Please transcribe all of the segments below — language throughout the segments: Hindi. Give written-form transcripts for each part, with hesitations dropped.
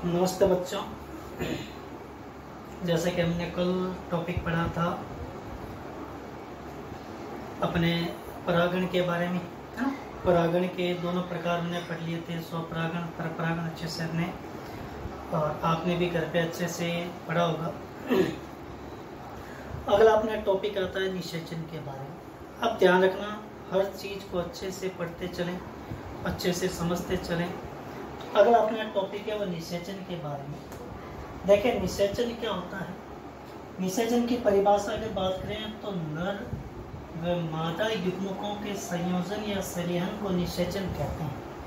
नमस्ते बच्चों। जैसे कि हमने कल टॉपिक पढ़ा था अपने परागण के बारे में, है ना। परागण के दोनों प्रकार हमने पढ़ लिए थे, स्वपरागण, परपरागण। अच्छे से हमने और आपने भी घर पे अच्छे से पढ़ा होगा। अगला अपना टॉपिक आता है निषेचन के बारे में। अब ध्यान रखना, हर चीज़ को अच्छे से पढ़ते चलें, अच्छे से समझते चलें। अगला अपना टॉपिक है वो निषेचन के बारे में। देखिए निषेचन क्या होता है। निषेचन की परिभाषा की बात करें तो नर व मादा युग्मकों के संयोजन या संरेहन को निषेचन कहते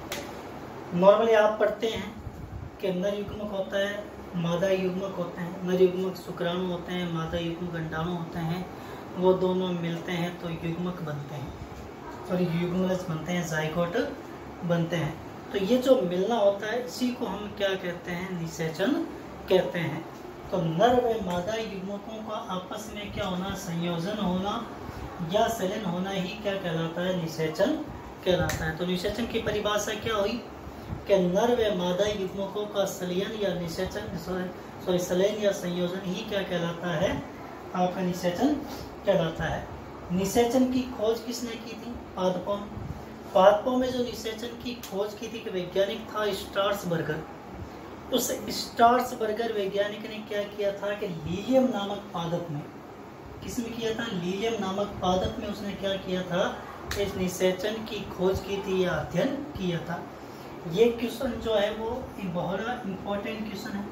हैं। नॉर्मली आप पढ़ते हैं कि नर युग्मक होता है, मादा युग्मक होते हैं। नर युग्मक शुक्राणु होते हैं, मादा युग्मक अंडाणु होते हैं। वो दोनों मिलते हैं तो युग्मक बनते हैं, और युग्मज बनते हैं, जाइगोट बनते हैं। तो ये जो मिलना होता है इसी को हम क्या कहते हैं, निषेचन कहते हैं। तो नर व मादा युग्मकों का आपस में क्या होना, संयोजन होना या संलयन होना ही क्या कहलाता है, निषेचन कहलाता है। तो निषेचन की परिभाषा क्या हुई कि नर व मादा युग्मकों का संलयन या निषेचन, संलयन या संयोजन ही क्या कहलाता है, आपका निषेचन कहलाता है। निषेचन की खोज किसने की थी, पादपों में। पादपों में जो निषेचन की खोज की थी कि वैज्ञानिक था स्ट्रासबर्गर। उस स्ट्रासबर्गर वैज्ञानिक ने क्या किया था कि लीलियम नामक पादप में, किसमें किया था, लीलियम नामक पादप में उसने क्या किया था, इस निषेचन की खोज की थी या अध्ययन किया था। ये क्वेश्चन जो है वो बहुत इम्पोर्टेंट क्वेश्चन है,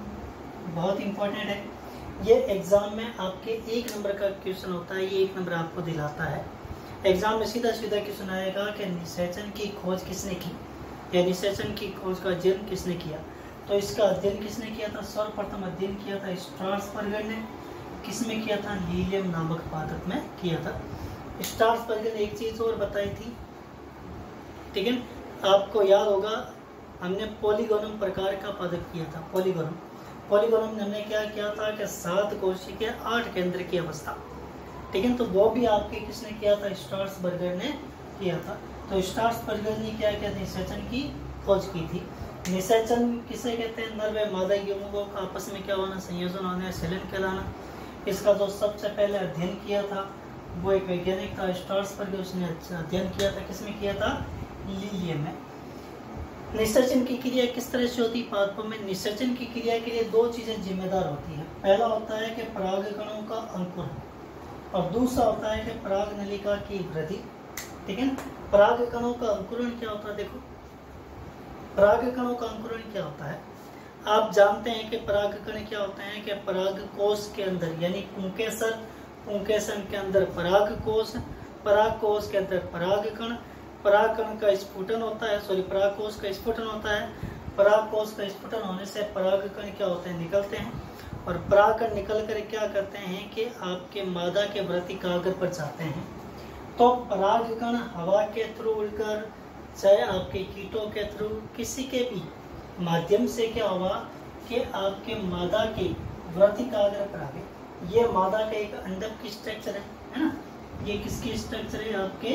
बहुत इम्पोर्टेंट है। ये एग्जाम में आपके 1 नंबर का क्वेश्चन होता है, ये 1 नंबर आपको दिलाता है। एग्जाम में सीधा क्वेश्चन आएगा कि निषेचन की खोज किसने की, या निषेचन की खोज का अध्ययन किसने किया। तो इसका अध्ययन किसने किया था, सर्वप्रथम अध्ययन किया था स्ट्रासबर्गर ने। किसमें किया था, लीलियम नामक पादप में किया था। स्ट्रासबर्गर ने एक चीज और बताई थी, ठीक है, आपको याद होगा, हमने पॉलीगोनम प्रकार का पादप किया था। पॉलीगोनम में हमने क्या किया था कि 7 कोशिका 8 केंद्र की अवस्था, ठीक है। तो वो भी आपके किसने किया था, स्ट्रासबर्गर ने किया था। तो स्ट्रासबर्गर ने क्या किया, निषेचन की खोज की थी। निषेचन किसे कहते हैं, नर व मादा युग्मकों का आपस में क्या होना, संयोजन होना, संलयन कहलाना। इसका जो सबसे पहले अध्ययन किया था वो एक वैज्ञानिक था स्ट्रासबर्गर, उसने अध्ययन किया था, किसमें किया था, लीलियम में। निषेचन की क्रिया किस तरह से होती है पादपों में। निषेचन की क्रिया के लिए 2 चीजें जिम्मेदार होती है। पहला होता है कि परागकणों का अंकुरण, और दूसरा होता है कि पराग नलिका की वृद्धि, ठीक है। परागकणों का अंकुरण क्या होता है, देखो परागकणों का अंकुरण क्या होता है। आप जानते हैं कि परागकण क्या होते हैं कि परागकोश के अंदर, यानी पुंकेसर के अंदर परागकोश, परागकोश के अंदर परागकण, परागकण का स्फुटन होता है, परागकोश का स्फुटन होता है। परागकोश का स्फुटन होने से परागकण क्या होते हैं, निकलते हैं, और परागकण निकल कर क्या करते हैं कि आपके मादा के वृत्ति कागर पर जाते हैं। तो परागकण हवा के थ्रू उड़कर, चाहे आपके कीटों के थ्रू, किसी के भी माध्यम से क्या हुआ कि आपके मादा के वृत्ति कागर पर आ गए। ये मादा का एक अंडक की स्ट्रक्चर है ना, ये किसकी स्ट्रक्चर है, आपके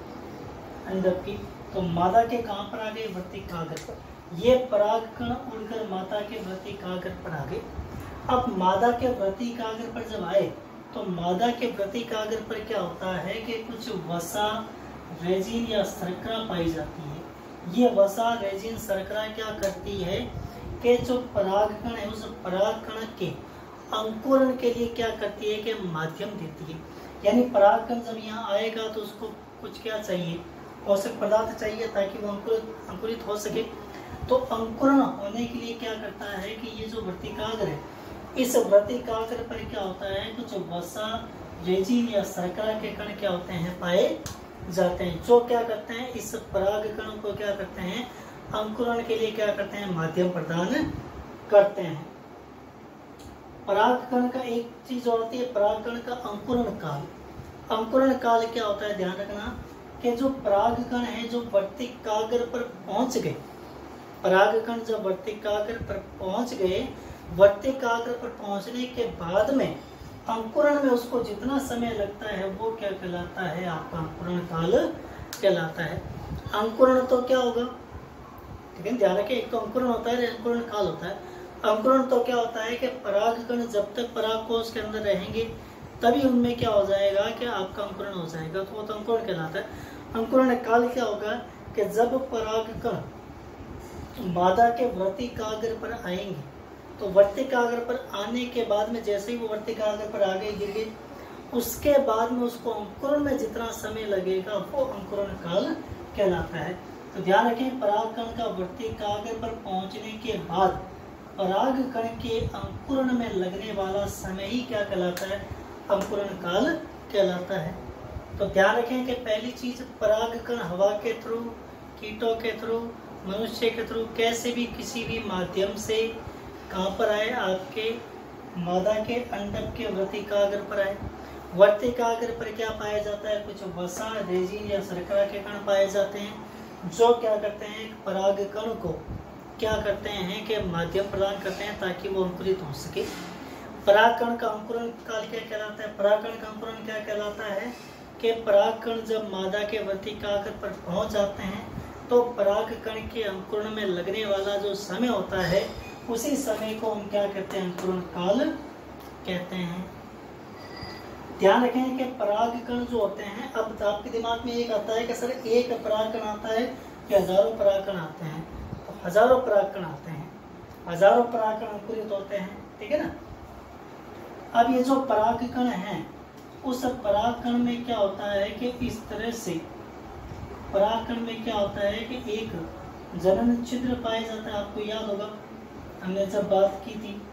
अंडक की। तो मादा के कहाँ पर आ गए, वृत्ति कागर पर। ये परागकण उड़कर मादा के वृत्ति कागर पर आ गए। अब मादा के वृत्ति कागर पर जब आए तो मादा के वृत्ति कागर पर क्या होता है कि कुछ वसा, रेजिन या शर्करा पाई जाती है। ये वसा, रेजिन, शर्करा क्या करती है कि जो परागकण है उस परागकण के अंकुरण के लिए क्या करती है कि माध्यम देती है। यानी परागकण जब यहाँ आएगा तो उसको कुछ क्या चाहिए, पोषक पदार्थ चाहिए ताकि वो अंकुरित हो सके। तो अंकुरण होने के लिए क्या करता है कि ये जो वृत्तिकाग्र है, इस वृत्तिकाग्र पर क्या होता है, कुछ वसा, रेजिन या शर्करा के कण क्या होते हैं, पाए जाते हैं, जो क्या करते हैं, इस परागकण को क्या करते हैं, अंकुरण के लिए क्या करते हैं, माध्यम प्रदान करते हैं। परागकण का एक चीज और होती है, परागकण का अंकुरण काल। अंकुरण काल क्या होता है, ध्यान रखना कि जो परागकण है जो वृत्तिकाग्र पर पहुंच गए, परागकण जब वृत्तिकाग्र पर पहुंच गए, वृत्तिकाग्र पर पहुंचने के बाद में अंकुरण में उसको जितना समय लगता है वो क्या कहलाता है, आपका अंकुरण काल कहलाता है। अंकुरण तो क्या होगा, ठीक है, ध्यान रखें। एक तो अंकुरण होता है, अंकुरण काल होता है। अंकुरण तो क्या होता है कि परागकण जब तक परागकोश के अंदर रहेंगे तभी उनमें क्या हो जाएगा कि आपका अंकुरण हो जाएगा, तो वो तो अंकुरण कहलाता है। अंकुरण काल क्या होगा कि जब परागकण मादा के वर्तिकाग्र पर आएंगे, तो वर्तिकाग्र पर आने के बाद में जैसे ही वो वर्तिकाग्र पर आगे गिर गए, उसके बाद में उसको अंकुरण में जितना समय लगेगा वो अंकुरण काल कहलाता है। तो ध्यान रखें, परागकण का वर्तिकाग्र पर पहुंचने के बाद परागकण के अंकुरण में लगने वाला समय ही क्या कहलाता है, अंकुरण काल कहलाता है। तो ध्यान रखें कि पहली चीज, परागकण हवा के थ्रू, कीटों के थ्रू, मनुष्य के थ्रू, कैसे भी किसी भी माध्यम से कहाँ पर आए, आपके मादा के अंडक के वर्तिकाग्र पर आए। वर्तिकाग्र पर क्या पाया जाता है, कुछ वसा, रेजिन या शर्करा के कण पाए जाते हैं, जो क्या करते हैं, परागकण को क्या करते हैं कि माध्यम प्रदान करते हैं ताकि वो अंकुरित हो सके। परागकण का अंकुरण काल क्या कहलाता है, परागकण का अंकुरण क्या कहलाता है कि परागकण जब मादा के वर्तिकाग्र पर पहुंच जाते हैं तो परागकण के अंकुरण में लगने वाला जो समय होता है उसी समय को हम क्या कहते हैं, अंकुरण काल कहते हैं। ध्यान रखें कि परागकण जो होते हैं, अब आपके दिमाग में एक आता है कि सर एक परागकण आता है कि हजारों परागकण आते हैं, तो हजारों परागकण आते हैं, हजारों परागकण अंकुरित होते हैं, ठीक है ना। अब ये जो परागकण हैं, उस परागकण में क्या होता है कि इस तरह से परागकण में क्या होता है कि एक जनन छिद्र पाया जाता है। आपको याद होगा हमने जब बात की थी,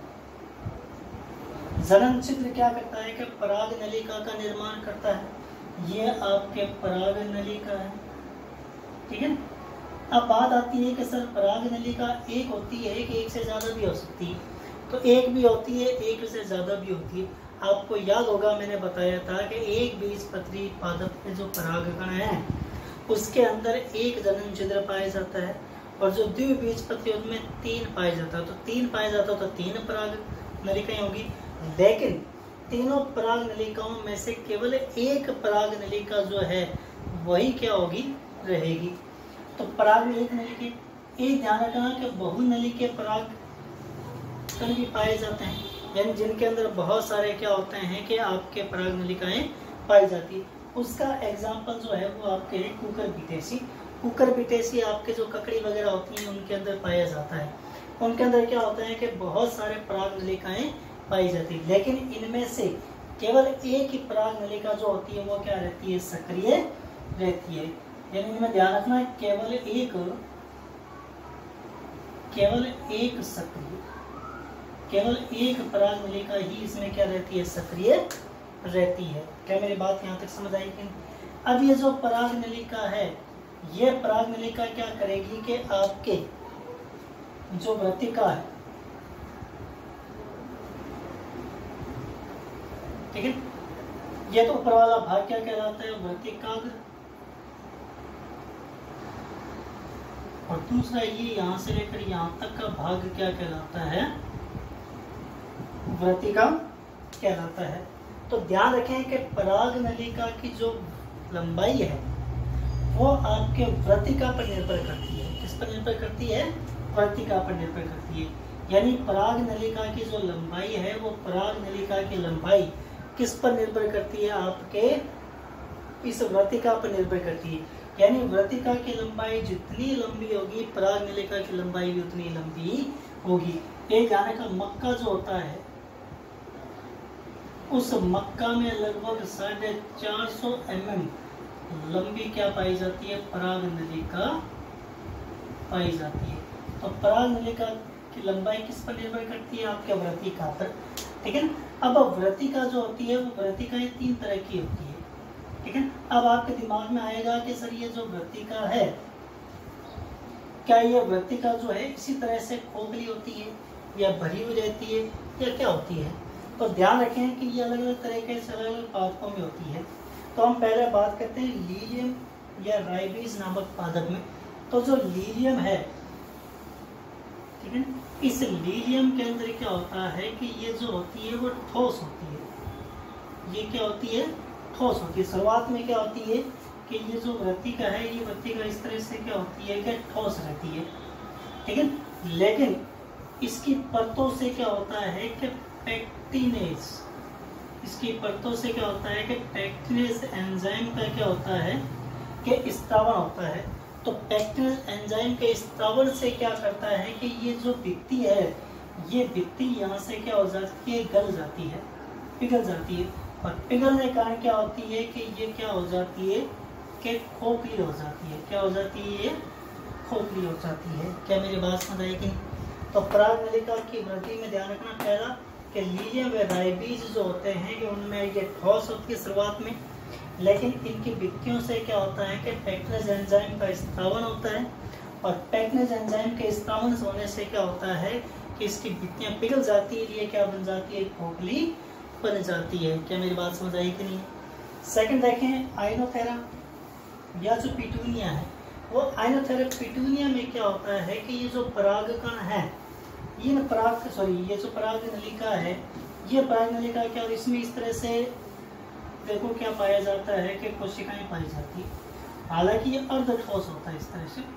जनन छिद्र क्या करता है कि पराग नलिका का निर्माण करता है। ये आपके पराग नलिका है, ठीक है। अब बात आती है कि सर पराग नलिका एक होती है कि एक से ज्यादा भी हो सकती है, तो एक भी होती है, एक से ज्यादा भी होती है। आपको याद होगा मैंने बताया था कि एक बीजपत्री पादप के जो परागकण है उसके अंदर एक जनन छिद्र पाया जाता है, और जो द्विबीजपत्री उनमें 3 पाया जाता है। तो 3 पाया जाता है तो 3 पराग नलिकाएं होगी, लेकिन तीनों पराग नलिकाओं में से केवल एक पराग नलिका जो है वही क्या होगी, रहेगी। तो पराग में एक नलिके, एक ध्यान रखना कि बहुनलिके परागकण भी पाए जाते हैं, यानी जिनके अंदर बहुत सारे क्या होते हैं कि आपके पराग नलिकाएं पाई जाती है। उसका एग्जाम्पल जो है वो आपके कुकर बिटेसी, कुकर बिटेसी आपके जो ककड़ी वगैरह होती हैं उनके अंदर पाया जाता है। उनके अंदर क्या होता है कि बहुत सारे पराग नलिकाएं पाई जाती है, लेकिन इनमें से केवल एक ही पराग नलिका जो होती है वो क्या रहती है, सक्रिय रहती है। यानी इनमें ध्यान रखना है केवल एक सक्रिय, केवल एक पराग नलिका ही इसमें क्या रहती है, सक्रिय रहती है। क्या मेरी बात यहाँ तक समझ आई कि? अब ये जो पराग नलिका है, ये पराग नलिका क्या करेगी कि आपके जो वर्तिका है, ठीक है, ये तो ऊपर वाला भाग क्या कहलाता है, वर्तिकाग्र, और दूसरा ये यहाँ से लेकर यहाँ तक का भाग क्या कहलाता है, वर्तिका कहलाता है। तो ध्यान रखें कि पराग नलिका की जो लंबाई है वो आपके वर्तिका पर निर्भर करती है। किस पर निर्भर करती है, वर्तिका पर निर्भर करती है। यानी पराग नलिका की जो लंबाई है वो पराग नलिका की लंबाई किस पर निर्भर करती है, आपके इस वर्तिका पर निर्भर करती है। यानी वर्तिका की लंबाई जितनी लंबी होगी पराग नलिका की लंबाई भी उतनी लंबी होगी। एक जाने का मक्का जो होता है, उस मक्का में लगभग 450 mm लंबी क्या पाई जाती है, पराग नलिका पाई जाती है। तो पराग नलिका की लंबाई किस पर निर्भर करती है, आपके वर्तिका पर, ठीक है। अब वर्तिका जो होती है वो वर्तिकाएं 3 तरह की होती है, ठीक है। अब आपके दिमाग में आएगा कि सर ये जो वर्तिका है, क्या ये वर्तिका जो है इसी तरह से खोखली होती है या भरी हुई रहती है या क्या होती है? तो ध्यान रखें कि ये अलग अलग तरीके से अलग अलग पादपों में होती है। तो हम पहले बात करते हैं लीलियम या राइबीज नामक पादप में। तो जो लीलियम है, ठीक है, इस लीलियम के अंदर क्या होता है कि ये जो होती है वो ठोस होती है। ये क्या होती है, ठोस होती है। शुरुआत में क्या होती है कि ये जो वृत्तिका है, ये वृत्तिका इस तरह से क्या होती है कि ठोस रहती है, ठीक है। लेकिन इसकी परतों से क्या होता है कि पेक्टिनेज, इसकी परतों से क्या होता है कि पेक्टिनेज एंजाइम का क्या होता है कि स्त्रावण होता है। तो पेक्टिनेज एंजाइम के स्त्रावण से क्या करता है कि ये जो भित्ति है, ये भित्ति यहाँ से क्या हो जाती है, गल जाती है, पिघल जाती है। और पिघलने के कारण क्या होती है कि ये क्या हो जाती है कि खोखली हो जाती है। क्या हो जाती है? ये खोखली हो जाती है। क्या मेरी बात समझ आई कि नहीं? तो पराग नलिका की वृद्धि में ध्यान रखना पहला कि लीलियम व राइबीज जो होते हैं कि उनमें ये ठोस होती है शुरुआत में, लेकिन इनकी भित्तियों से क्या होता है कि पेक्टिनेज एंजाइम का स्त्रावण होता है। और पेक्टिनेज एंजाइम के स्त्रावण होने से क्या होता है कि इसकी भित्तियां पिघल जाती है, ये क्या बन जाती है, खोखली बन जाती है। क्या मेरी बात समझ आई कि नहीं? सेकंड देखें, आइनोथेरा या जो पिटूनिया है, वो आइनोथेरा पिटूनिया में क्या होता है कि ये जो परागकण है, ये जो पराग नलिका है, ये पराग नलिका क्या, इसमें इस तरह से देखो क्या पाया जाता है कि कोशिकाएं पाई जाती है। हालांकि ये अर्ध ठोस होता है इस तरह से,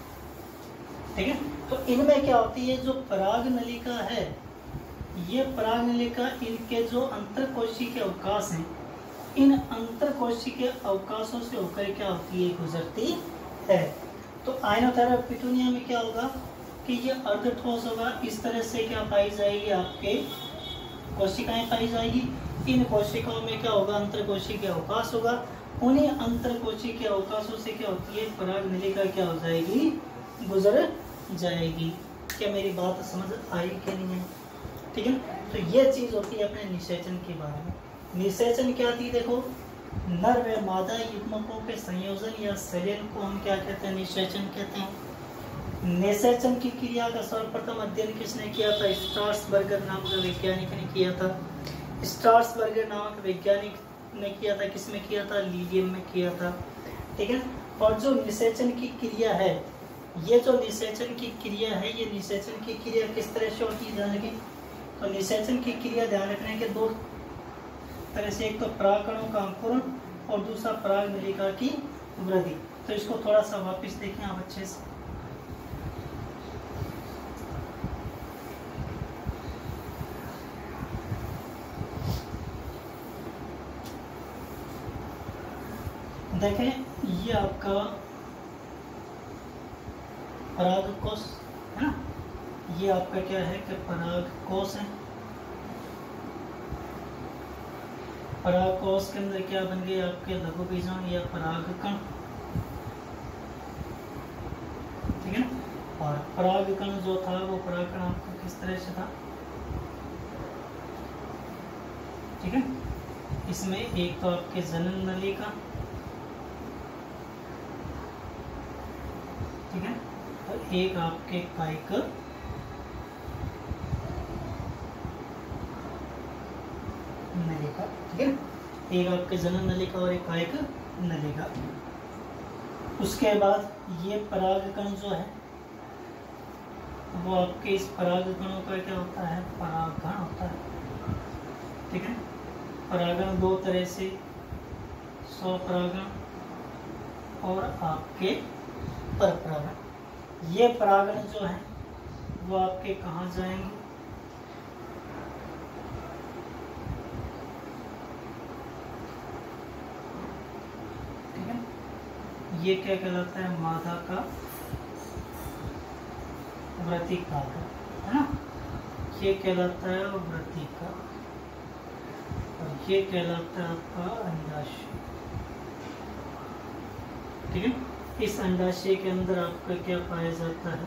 ठीक है। तो इनमें क्या होती है, जो पराग नलिका है, ये पराग नलिका इनके जो अंतरकोशिकीय अवकाश हैं, इन अंतरकोशिकीय अवकाशों से होकर क्या होती है, गुजरती है। तो आइनोथेरा पिटूनिया में क्या होगा कि ये अर्ध ठोस होगा, इस तरह से क्या पाई जाएगी, आपके कोशिकाएं पाई जाएगी। इन कोशिकाओं में क्या होगा, अंतरकोशिकीय अवकाश होगा। उन्हीं अंतरकोशिकीय अवकाशों से क्या होती है, पराग नलिका क्या हो जाएगी, गुजर जाएगी। क्या मेरी बात समझ आई कि नहीं है? ठीक है। तो ये चीज होती है अपने निषेचन के बारे में। निषेचन क्या थी, देखो, नर व मादा युग्मकों के संयोजन या संलयन को हम क्या कहते हैं, निषेचन कहते हैं। निषेचन की क्रिया का सर्वप्रथम अध्ययन किसने किया था? स्ट्रासबर्गर नामक वैज्ञानिक ने किया था। स्ट्रासबर्गर नामक वैज्ञानिक ने किया था, किसमें किया था, लीलियम में किया था, ठीक है। और जो निषेचन की क्रिया है, ये जो निषेचन की क्रिया है, ये निषेचन की क्रिया किस तरह से होती है, ध्यान रखें। तो निषेचन की क्रिया ध्यान रखने के दो तरह से, एक तो परागकणों का अंकुरण और दूसरा पराग नलिका की वृद्धि। तो इसको थोड़ा सा वापस देखें आप अच्छे से। देखें, ये आपका परागकोश है ना, ये आपका क्या है कि परागकोश है। परागकोश के अंदर क्या बन गए आपके लघु बीजाणु या परागकण, ठीक है ना। और परागकण जो था वो परागकण आपका किस तरह से था, ठीक है। इसमें एक तो आपके जनन नलिका, ठीक है, और एक आपके कायिक नलिका, ठीक है। एक आपके जनन नलिका और एक कायिक नलिका। उसके बाद ये परागकण जो है वो आपके इस परागकणों का क्या होता है, परागण होता है, ठीक है। परागण दो तरह से, स्वपरागण और आपके परपरागण। ये परागण जो है वो आपके कहाँ जाएंगे, ठीक है। ये क्या कहलाता है, मादा का व्रतिकाग्र, है ना, ये कहलाता है व्रतिका, और ये कहलाता है आपका अंडाशय, ठीक है। इस अंडाशय के अंदर आपका क्या पाया जाता है,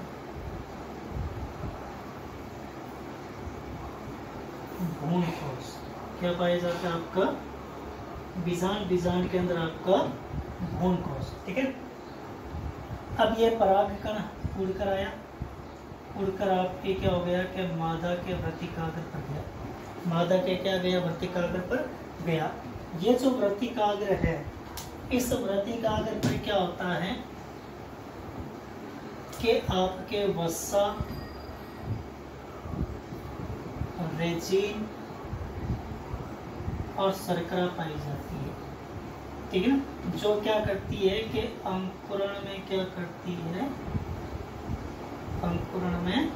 भ्रूणकोश। क्या पाया जाता है आपका, बीजांड, बीजांड के अंदर आपका भ्रूणकोश, ठीक है। अब ये परागकण उड़कर आया, उड़कर आपके क्या हो गया कि मादा के व्रतिकाग्र पर गया, मादा के क्या गया, व्रतिकाग्र पर गया। ये जो व्रतिकाग्र है, इस व्रतिकाग्र पर क्या होता है कि आपके वसा, रेजिन और शर्करा पाई जाती है, ठीक है ना, जो क्या करती है कि अंकुरण में क्या करती है, अंकुरण में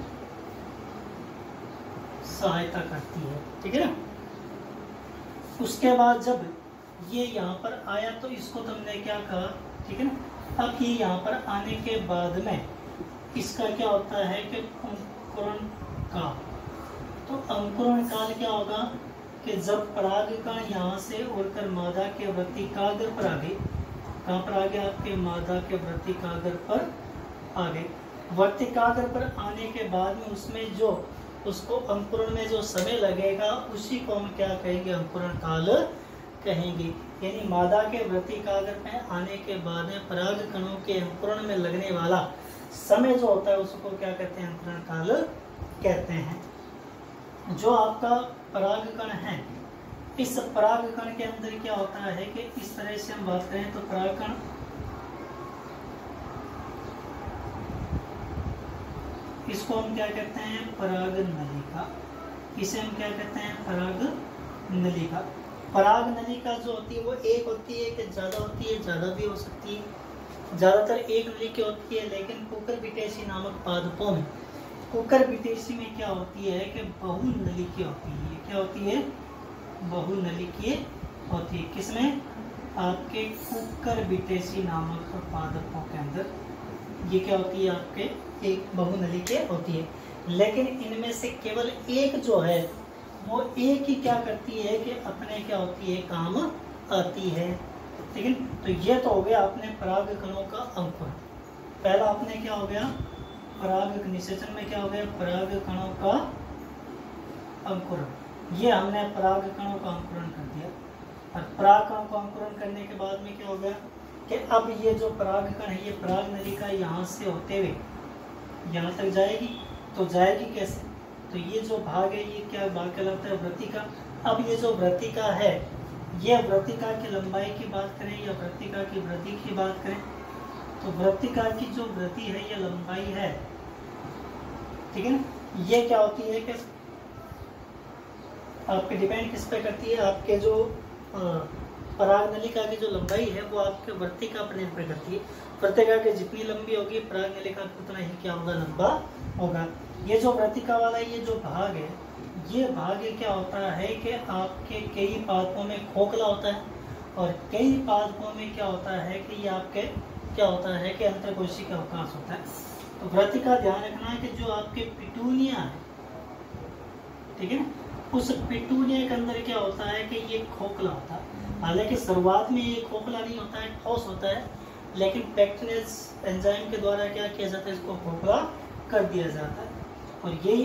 सहायता करती है। ठीक है ना। उसके बाद जब ये यहाँ पर आया तो इसको तुमने क्या कहा, ठीक है ना। अब ये यहाँ पर आने के बाद में इसका क्या होता है कि अंकुरण काल। तो अंकुरण काल क्या होगा कि जब परागकण यहाँ से उड़कर मादा के वृत्तिकाग्र पर आ गए, कहाँ पर आ गया, आपके मादा के वृत्तिकाग्र पर आ गए। वृत्तिकाग्र पर आने के बाद में उसमें जो उसको अंकुरण में जो समय लगेगा उसी को हम क्या कहेंगे, अंकुरण काल कहेंगे। यानी मादा के वृत्तिकाग्र में आने के बाद में परागकणों के अंकुरण में लगने वाला समय जो होता है उसको क्या कहते हैं, अंकुरण काल कहते हैं। जो आपका परागकण है, इस परागकण के अंदर क्या होता है कि इस तरह से हम बात करें तो परागकण इसको हम क्या कहते हैं, पराग नलिका। इसे हम क्या कहते हैं, पराग नलिका। पराग नलिका जो होती है वो एक होती है कि ज्यादा होती है, ज्यादा भी हो सकती है। ज्यादातर एक नलिका होती है, लेकिन कुकुरबिटेसी नामक पादपों में, कुकुरबिटेसी में क्या होती है कि बहुनलिकीय होती है। क्या होती है, बहुनलिकीय होती है। किसमें, आपके कुकुरबिटेसी नामक पादपों के अंदर ये क्या होती है, आपके एक बहुनलिकीय होती है। लेकिन इनमें से केवल एक जो है वो एक ही क्या करती है कि अपने क्या होती है, काम आती है। ठीक है। तो ये तो हो गया अपने परागकणों का अंकुरण। पहला अपने क्या हो गया, पराग निषेचन में क्या हो गया, परागकणों का अंकुरण। ये हमने परागकणों का अंकुरण कर दिया। और परागकणों का अंकुरण करने के बाद में क्या हो गया कि अब ये जो परागकण है, ये पराग नलिका यहाँ से होते हुए यहाँ तक जाएगी। तो जाएगी कैसे, तो ये जो भाग है ये क्या भाग कहलाता है, वृत्तिका। अब ये जो वृत्तिका है, ये वृत्तिका की लंबाई की बात करें या वृत्तिका की वृद्धि की बात करें, तो वृत्तिका की जो वृद्धि है या लंबाई है, ठीक है ना, ये क्या होती है कि आपके डिपेंड किस पे करती है, आपके जो पराग नलिका की जो लंबाई है वो आपके वृत्तिका पर निर्भर करती है। वृत्तिका की जितनी लंबी होगी पराग नलिका उतना ही क्या होगा, लंबा होगा। ये जो वृत्तिका वाला ये जो भाग है, ये भाग क्या होता है कि आपके कई पादपों में खोखला होता है और कई पादपों में क्या होता है कि ये आपके क्या होता है कि अंतरकोशिकीय अवकाश होता है। तो वृत्तिका ध्यान रखना है कि जो आपके पिटूनिया है, ठीक है ना, उस पिटूनिया के अंदर क्या होता है कि ये खोखला होता है। हालांकि शुरुआत में ये खोखला नहीं होता है, ठोस होता है, लेकिन पेक्टिनेज एंजाइम के द्वारा क्या किया जाता है, इसको खोखला कर दिया जाता है। और यही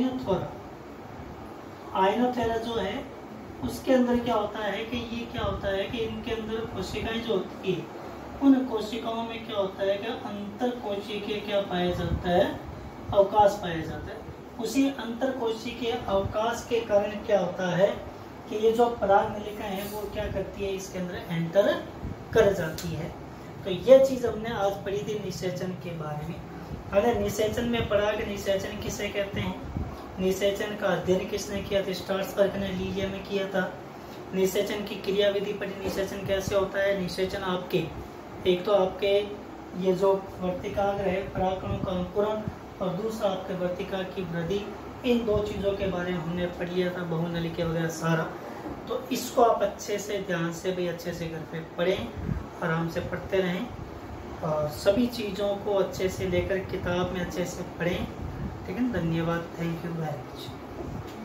आइनोथेरा जो है उसके अंदर क्या होता है कि ये क्या होता है कि इनके अंदर कोशिकाएं जो होती है, उन कोशिकाओं में क्या होता है कि अंतर कोशिकीय क्या पाया जाता है, अवकाश पाया जाता है। उसी अंतर कोशिकीय अवकाश के कारण क्या होता है कि ये जो पराग नलिका है वो क्या करती है, इसके अंदर एंटर कर जाती है। तो ये चीज हमने आज पढ़ी थी निषेचन के बारे में। अगर निषेचन में पराग निषेचन किसे कहते हैं, निषेचन का अध्ययन किसने किया था, स्ट्रासबर्ग ने लीजिया में किया था। निषेचन की क्रिया विधि पढ़ी, निषेचन कैसे होता है। निषेचन आपके एक तो आपके ये जो वर्तिकाग्र है परागकणों का अंकुरण और दूसरा आपके वर्तिका की वृद्धि, इन दो चीज़ों के बारे में हमने पढ़िया था, बहुनलिकीय वगैरह सारा। तो इसको आप अच्छे से ध्यान से भी अच्छे से घर पे पढ़ें, आराम से पढ़ते रहें और सभी चीज़ों को अच्छे से लेकर किताब में अच्छे से पढ़ें। ठीक है, धन्यवाद, थैंक यू वेरी मच।